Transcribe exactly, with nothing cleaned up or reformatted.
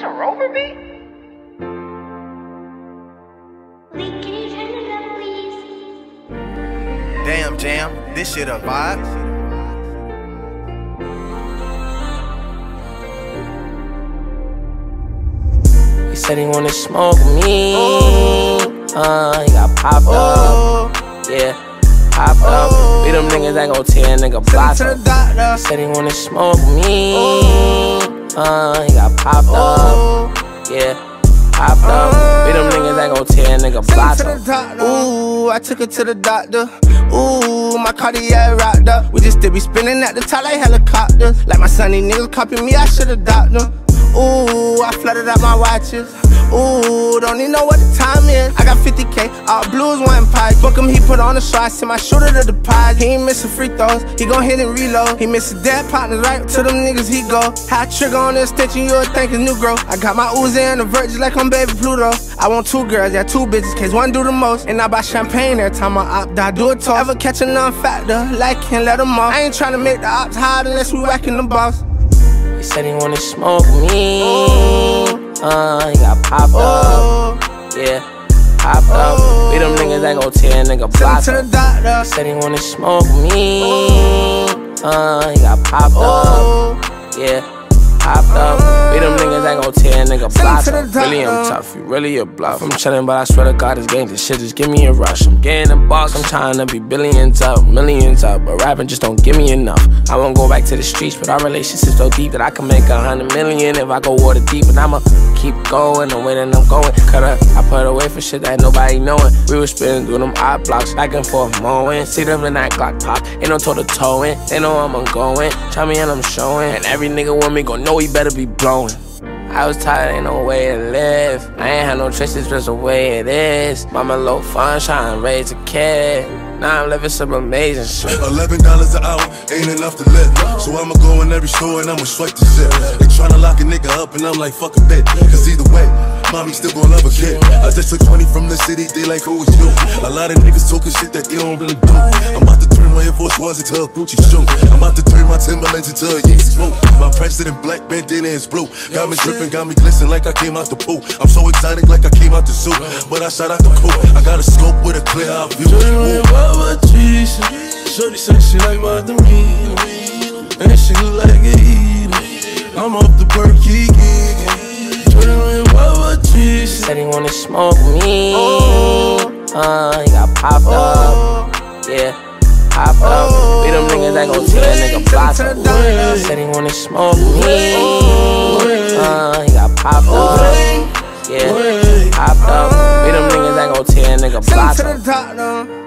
a Rover beat? Lee, can you turn it up, please? Damn, Jam, this shit a vibe. He said he wanna smoke me. Oh. Uh, he got popped oh. up. Yeah, popped oh. up. Be them niggas that gon' tear a nigga block up. He said he wanna smoke me. Oh. Uh, he got popped oh. up. Yeah, popped oh. up. Be them niggas that gon' tear a nigga block up. Ooh, I took her to the doctor. Ooh, my cardiac rocked up. We just still be spinning at the top like helicopters. Like my sonny niggas copy me, I should've docked them. Ooh, I flooded out my watches. Ooh, don't even know what the time is. I got fifty K, all blues, one pie. Book him, he put on the shot, send my shooter to the pod. He ain't missing free throws, he gon' hit and reload. He missing dead partners, right to them niggas he go. High trigger on the extension, you would think it's new growth. I got my Uzi and the Virgin like I'm baby Pluto. I want two girls, yeah, two bitches, case one do the most. And I buy champagne every time I opt, I do a toast. Ever catch a non-factor, like can't let them off. I ain't tryna make the ops hard unless we whacking the boss. He said he wanna smoke me. Oh. Uh, he got popped oh. up. Yeah, popped oh. up. Be them niggas that gon' tear a nigga block up. He said he wanna smoke me. Oh. Uh, he got popped oh. up. Yeah, popped up. Be them niggas that gon' tear a nigga block up. Really, I'm tough, you really a bluff. I'm chillin', but I swear to God, this game, this shit just give me a rush. I'm getting a box, I'm trying to be billions up, millions up, but rapping just don't give me enough. I won't go back to the streets, but our relationship's so deep that I can make a hundred million if I go water deep. And I'ma keep going the way that I'm going. Cut up, I put away for shit that nobody knowing. We was spinning through them odd blocks, back and forth mowing. See them in that Glock pop, ain't no toe to toeing. They know I'm going, try me and I'm showing. And every nigga want me gon' know he better be blowing. I was tired, ain't no way to live. I ain't had no choices, just the way it is. Mama low fun, trying to raise a kid. Now I'm living some amazing shit. Eleven dollars an hour ain't enough to live. So I'ma go in every store and I'ma swipe the shit. They tryna lock a nigga up and I'm like, fuck a bit. Cause either way, mommy still gon' love a kid. I just took twenty from the city, they like, who is you? A lot of niggas talking shit that they don't really do. I'm about to turn my Air Force Ones into a Gucci shoe. I'm about to turn my Timberlands into a Yeezy boot. My president black bandana is blue. Got me dripping, got me glistening like I came out the pool. I'm so exotic like I came out the zoo. But I shot out the coupe. I got a scope with a clear eye view. Shorty say she like my demeanor, and she look like a eater. I'm off the perky gig. He said he wanna smoke me. Oh. Uh, he got popped oh. up. Yeah, popped oh. up. Be them niggas that gon' tear a nigga block up. He said he wanna smoke me. Uh, he got popped up. Yeah, popped up. Be them niggas that gon' tear a nigga block up.